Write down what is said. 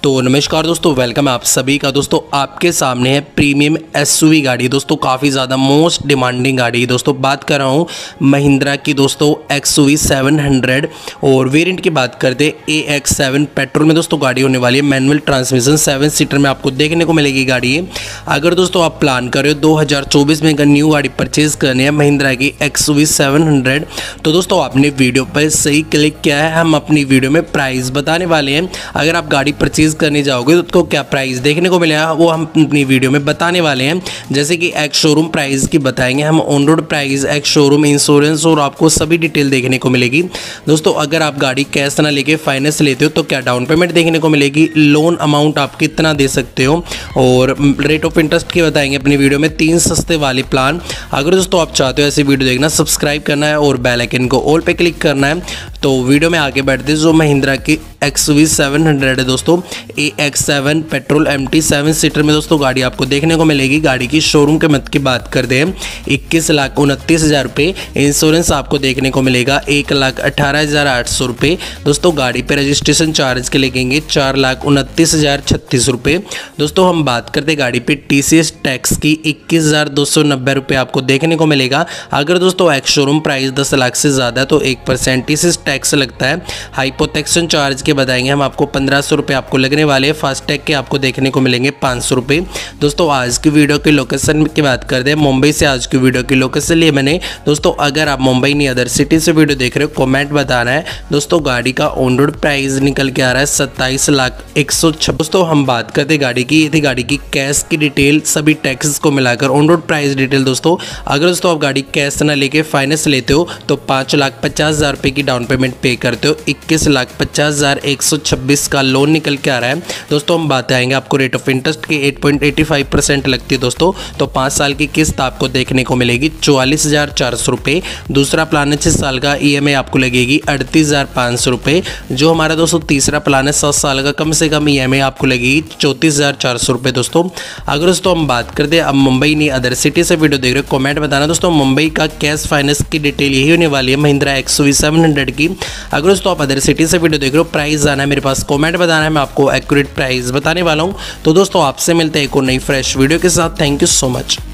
तो नमस्कार दोस्तों, वेलकम है आप सभी का। दोस्तों आपके सामने है प्रीमियम एसयूवी गाड़ी। दोस्तों काफ़ी ज़्यादा मोस्ट डिमांडिंग गाड़ी है। दोस्तों बात कर रहा हूँ महिंद्रा की दोस्तों XUV 700 और वेरिएंट की बात करते AX7 पेट्रोल में दोस्तों गाड़ी होने वाली है। मैनुअल ट्रांसमिशन 7 सीटर में आपको देखने को मिलेगी गाड़ी है। अगर दोस्तों आप प्लान कर रहे हो 2024 में अगर न्यू गाड़ी परचेज़ करनी है महिंद्रा की XUV 700 तो दोस्तों आपने वीडियो पर सही क्लिक किया है। हम अपनी वीडियो में प्राइस बताने वाले हैं। अगर आप गाड़ी परचेज करने जाओगे तो आपको क्या प्राइस देखने को मिलेगा वो हम अपनी वीडियो में बताने वाले हैं। जैसे कि एक्स शोरूम प्राइस की बताएंगे हम, on road price, ex showroom insurance और आपको सभी डिटेल देखने को मिलेगी। दोस्तों अगर आप गाड़ी कैश ना लेके फाइनेंस लेते हो तो क्या डाउन पेमेंट देखने को मिलेगी, लोन अमाउंट आप कितना दे सकते हो और रेट ऑफ इंटरेस्ट की बताएंगे अपनी वीडियो में। 3 सस्ते वाले प्लान। अगर दोस्तों आप चाहते हो ऐसी वीडियो देखना, सब्सक्राइब करना है और बेल आइकन को ऑल पे क्लिक करना है। तो वीडियो में आगे बढ़ते जो महिंद्रा की XUV 700 है दोस्तों, AX7 पेट्रोल MT 7 सीटर में दोस्तों गाड़ी आपको देखने को मिलेगी। गाड़ी की शोरूम कीमत की बात करते हैं 21,29,000 रुपये। इंश्योरेंस आपको देखने को मिलेगा 1,18,800 रुपये। दोस्तों गाड़ी पे रजिस्ट्रेशन चार्ज के लगेंगे 4,29,036 रुपये। दोस्तों हम बात करते गाड़ी पे TCS टैक्स की 21,290 रुपये आपको देखने को मिलेगा। अगर दोस्तों एक्स शोरूम प्राइस 10 लाख से ज़्यादा है तो 1% TCS टैक्स लगता है। हाइपोटेक्शन चार्ज के बताएंगे हम आपको 1500 रुपये आपको लगने वाले हैं। फास्टैग के आपको देखने को मिलेंगे 500 रुपये। दोस्तों आज की वीडियो की लोकेशन की बात करते हैं, मुंबई से आज की वीडियो की लोकेशन लिए मैंने। दोस्तों अगर आप मुंबई नहीं अदर सिटी से वीडियो देख रहे हो कमेंट बताना है। दोस्तों गाड़ी का ऑन रोड प्राइस निकल के आ रहा है 27,126। दोस्तों हम बात करते गाड़ी की, ये थी गाड़ी की कैश की डिटेल सभी टैक्सेस को मिलाकर ऑन रोड प्राइस डिटेल। दोस्तों अगर दोस्तों आप गाड़ी कैश ना लेके फाइनेंस लेते हो तो 5,50,000 रुपये की डाउन पेमेंट पे करते हो। 21,50,126 का लोन निकल के आ रहा है। दोस्तों हम बात आएंगे आपको रेट ऑफ इंटरेस्ट की 8.85% लगती है दोस्तों। तो 5 साल की किस्त आपको देखने को मिलेगी 44,400 रुपये। दूसरा प्लान है 6 साल का, EMI आपको लगेगी 38,500 रुपये। जो हमारा दोस्तों तीसरा प्लान है 7 साल का, कम से कम EMI आपको लगेगी 34,400 रुपये। दोस्तों अगर दोस्तों हम बात करते हैं अब मुंबई नहीं अदर सिटी से वीडियो देख रहे हो कमेंट बताना। दोस्तों मुंबई का कैश फाइनेंस की डिटेल यही होने वाली है महिंद्रा XUV 700 की। अगर दोस्तों आप अदर सिटी से वीडियो देख रहे हो प्राइस आना है मेरे पास कमेंट बताना है, मैं आपको एक्यूरेट प्राइस बताने वाला हूं। तो दोस्तों आपसे मिलते हैं एक और नई फ्रेश वीडियो के साथ। Thank you so much.